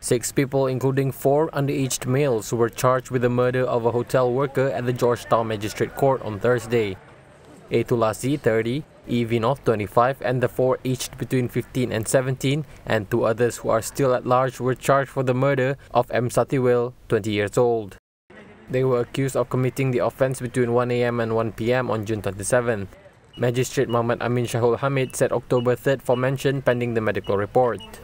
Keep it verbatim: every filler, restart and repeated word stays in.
Six people, including four underaged males, were charged with the murder of a hotel worker at the Georgetown Magistrate Court on Thursday. A Thulasi, thirty, E Vinoth, twenty-five, and the four aged between fifteen and seventeen, and two others who are still at large were charged for the murder of M Sathiwill, twenty years old. They were accused of committing the offence between one A M and one P M on June twenty-seventh. Magistrate Muhammad Amin Shahul Hamid said October third for mention pending the medical report.